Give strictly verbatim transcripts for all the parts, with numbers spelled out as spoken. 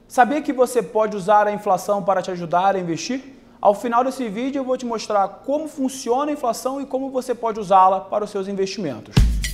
Sabia que você pode usar a inflação para te ajudar a investir? Ao final desse vídeo eu vou te mostrar como funciona a inflação e como você pode usá-la para os seus investimentos.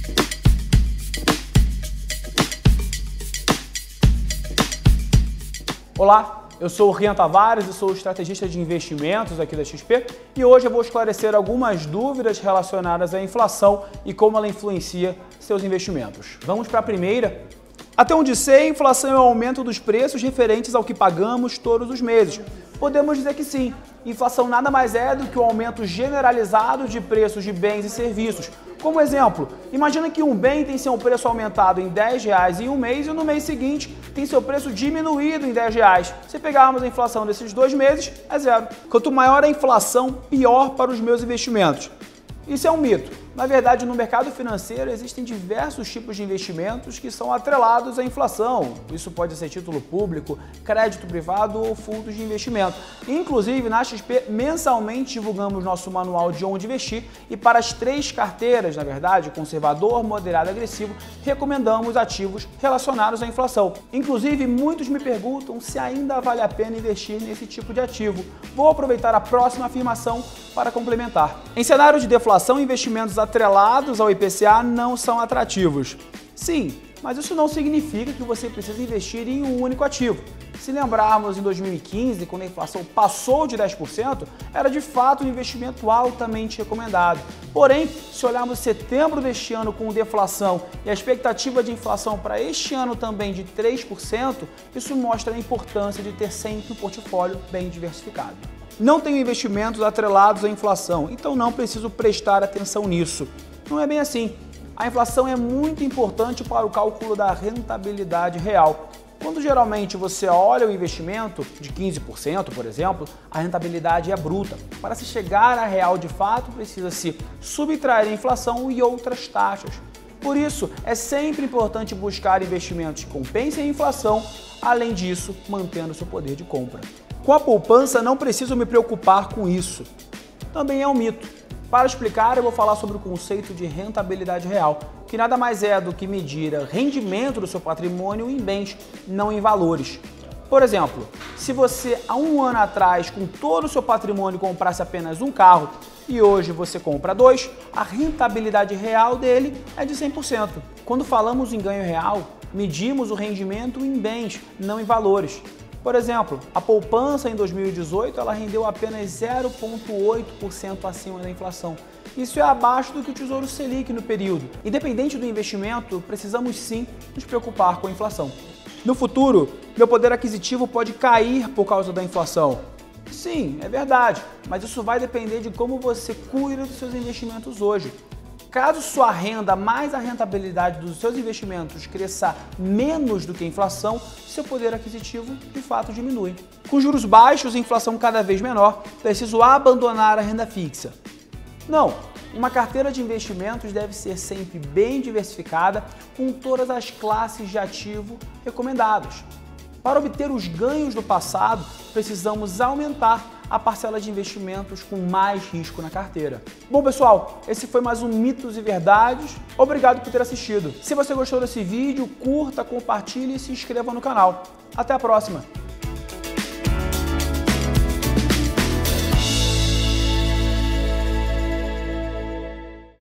Olá, eu sou o Rian Tavares e sou estrategista de investimentos aqui da X P e hoje eu vou esclarecer algumas dúvidas relacionadas à inflação e como ela influencia seus investimentos. Vamos para a primeira. Até onde sei, a inflação é o aumento dos preços referentes ao que pagamos todos os meses. Podemos dizer que sim, inflação nada mais é do que o aumento generalizado de preços de bens e serviços. Como exemplo, imagina que um bem tem seu preço aumentado em dez reais em um mês e no mês seguinte tem seu preço diminuído em dez reais. Se pegarmos a inflação desses dois meses, é zero. Quanto maior a inflação, pior para os meus investimentos. Isso é um mito. Na verdade, no mercado financeiro existem diversos tipos de investimentos que são atrelados à inflação. Isso pode ser título público, crédito privado ou fundos de investimento. Inclusive, na X P, mensalmente divulgamos nosso manual de onde investir e para as três carteiras, na verdade, conservador, moderado e agressivo, recomendamos ativos relacionados à inflação. Inclusive, muitos me perguntam se ainda vale a pena investir nesse tipo de ativo. Vou aproveitar a próxima afirmação para complementar. Em cenário de deflação, investimentos atrelados ao I P C A não são atrativos. Sim, mas isso não significa que você precisa investir em um único ativo. Se lembrarmos em dois mil e quinze, quando a inflação passou de dez por cento, era de fato um investimento altamente recomendado. Porém, se olharmos setembro deste ano com deflação e a expectativa de inflação para este ano também de três por cento, isso mostra a importância de ter sempre um portfólio bem diversificado. Não tenho investimentos atrelados à inflação, então não preciso prestar atenção nisso. Não é bem assim. A inflação é muito importante para o cálculo da rentabilidade real. Quando geralmente você olha o investimento de quinze por cento, por exemplo, a rentabilidade é bruta. Para se chegar à real de fato, precisa-se subtrair a inflação e outras taxas. Por isso, é sempre importante buscar investimentos que compensem a inflação, além disso, mantendo seu poder de compra. Com a poupança, não preciso me preocupar com isso. Também é um mito. Para explicar, eu vou falar sobre o conceito de rentabilidade real, que nada mais é do que medir o rendimento do seu patrimônio em bens, não em valores. Por exemplo, se você há um ano atrás, com todo o seu patrimônio, comprasse apenas um carro e hoje você compra dois, a rentabilidade real dele é de cem por cento. Quando falamos em ganho real, medimos o rendimento em bens, não em valores. Por exemplo, a poupança em dois mil e dezoito ela rendeu apenas zero vírgula oito por cento acima da inflação. Isso é abaixo do que o Tesouro Selic no período. Independente do investimento, precisamos sim nos preocupar com a inflação. No futuro, meu poder aquisitivo pode cair por causa da inflação. Sim, é verdade, mas isso vai depender de como você cuida dos seus investimentos hoje. Caso sua renda mais a rentabilidade dos seus investimentos cresça menos do que a inflação, seu poder aquisitivo de fato diminui. Com juros baixos e inflação cada vez menor, preciso abandonar a renda fixa. Não, uma carteira de investimentos deve ser sempre bem diversificada com todas as classes de ativo recomendadas. Para obter os ganhos do passado, precisamos aumentar a parcela de investimentos com mais risco na carteira. Bom, pessoal, esse foi mais um Mitos e Verdades. Obrigado por ter assistido. Se você gostou desse vídeo, curta, compartilhe e se inscreva no canal. Até a próxima!